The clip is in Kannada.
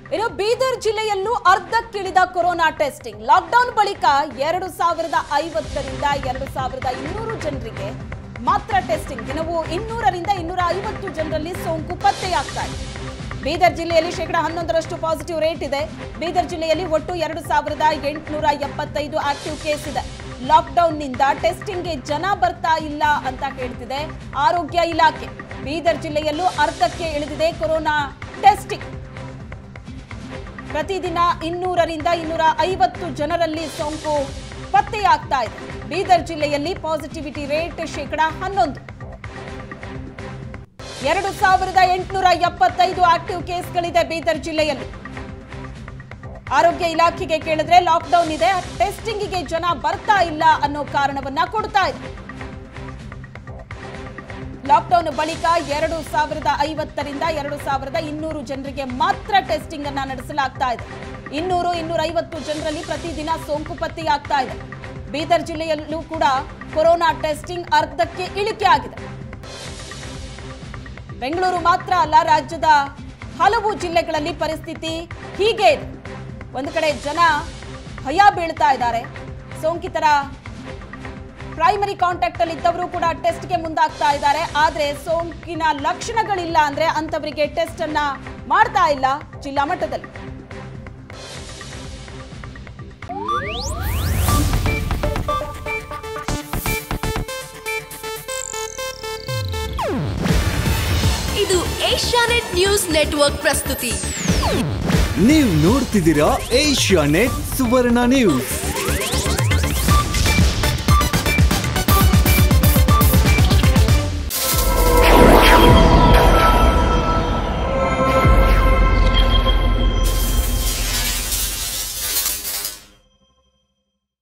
ಇನ್ನು ಬೀದರ್ ಜಿಲ್ಲೆಯಲ್ಲೂ ಅರ್ಧಕ್ಕಿಳಿದ ಕೊರೋನಾ ಟೆಸ್ಟಿಂಗ್ ಲಾಕ್ಡೌನ್ ಬಳಿಕ 2050 ರಿಂದ 2200 ಜನರಿಗೆ ಮಾತ್ರ ಟೆಸ್ಟಿಂಗ್ ದಿನವೂ 200 ರಿಂದ 250 ಜನರಲ್ಲಿ ಸೋಂಕು ಪತ್ತೆಯಾಗ್ತಾ ಇದೆ। ಬೀದರ್ ಜಿಲ್ಲೆಯಲ್ಲಿ 11% ಪಾಸಿಟಿವ್ ರೇಟ್ ಇದೆ। ಬೀದರ್ ಜಿಲ್ಲೆಯಲ್ಲಿ ಒಟ್ಟು 2875 ಆಕ್ಟಿವ್ ಕೇಸ್ ಇದೆ। ಲಾಕ್ಡೌನ್ ನಿಂದ ಟೆಸ್ಟಿಂಗ್ಗೆ ಜನ ಬರ್ತಾ ಇಲ್ಲ ಅಂತ ಹೇಳ್ತಿದೆ ಆರೋಗ್ಯ ಇಲಾಖೆ। ಬೀದರ್ ಜಿಲ್ಲೆಯಲ್ಲೂ ಅರ್ಧಕ್ಕೆ ಇಳಿದಿದೆ ಕೊರೋನಾ ಟೆಸ್ಟಿಂಗ್। ಪ್ರತಿದಿನ 200 ರಿಂದ 250 ಜನರಲ್ಲಿ ಸೋಂಕು ಪತ್ತೆಯಾಗ್ತಾ ಇದೆ। ಬೀದರ್ ಜಿಲ್ಲೆಯಲ್ಲಿ ಪಾಸಿಟಿವಿಟಿ ರೇಟ್ 11%। 2875 ಆಕ್ಟಿವ್ ಕೇಸ್ಗಳಿದೆ ಬೀದರ್ ಜಿಲ್ಲೆಯಲ್ಲಿ। ಆರೋಗ್ಯ ಇಲಾಖೆಗೆ ಕೇಳಿದ್ರೆ ಲಾಕ್ಡೌನ್ ಇದೆ, ಟೆಸ್ಟಿಂಗಿಗೆ ಜನ ಬರ್ತಾ ಇಲ್ಲ ಅನ್ನೋ ಕಾರಣವನ್ನ ಕೊಡ್ತಾ ಇದೆ। ಲಾಕ್ಡೌನ್ ಬಳಿಕ 2050 ರಿಂದ 2200 ಜನರಿಗೆ ಮಾತ್ರ ಟೆಸ್ಟಿಂಗ್ ಅನ್ನ ನಡೆಸಲಾಗ್ತಾ ಇದೆ। 200-250 ಜನರಲ್ಲಿ ಪ್ರತಿದಿನ ಸೋಂಕು ಪತ್ತೆಯಾಗ್ತಾ ಇದೆ। ಬೀದರ್ ಜಿಲ್ಲೆಯಲ್ಲೂ ಕೂಡ ಕೊರೋನಾ ಟೆಸ್ಟಿಂಗ್ ಅರ್ಧಕ್ಕೆ ಇಳಿಕೆ ಆಗಿದೆ। ಬೆಂಗಳೂರು ಮಾತ್ರ ಅಲ್ಲ, ರಾಜ್ಯದ ಹಲವು ಜಿಲ್ಲೆಗಳಲ್ಲಿ ಪರಿಸ್ಥಿತಿ ಹೀಗೆ ಇದೆ। ಒಂದು ಕಡೆ ಜನ ಭಯ ಬೀಳ್ತಾ ಇದ್ದಾರೆ, ಸೋಂಕಿತರ ಪ್ರೈಮರಿ ಕಾಂಟ್ಯಾಕ್ಟ್ ಅಲ್ಲಿ ಇದ್ದವರು ಕೂಡ ಟೆಸ್ಟ್ಗೆ ಮುಂದಾಗ್ತಾ ಇದ್ದಾರೆ। ಆದ್ರೆ ಸೋಂಕಿನ ಲಕ್ಷಣಗಳಿಲ್ಲ ಅಂದ್ರೆ ಅಂತವರಿಗೆ ಟೆಸ್ಟ್ ಅನ್ನ ಮಾಡ್ತಾ ಇಲ್ಲ ಜಿಲ್ಲಾ ಮಟ್ಟದಲ್ಲಿ। ಇದು ಏಷ್ಯಾನೆಟ್ ನ್ಯೂಸ್ ನೆಟ್ವರ್ಕ್ ಪ್ರಸ್ತುತಿ। ನೀವು ನೋಡ್ತಿದ್ದೀರಾ ಏಷ್ಯಾನೆಟ್ ಸುವರ್ಣ ನ್ಯೂಸ್।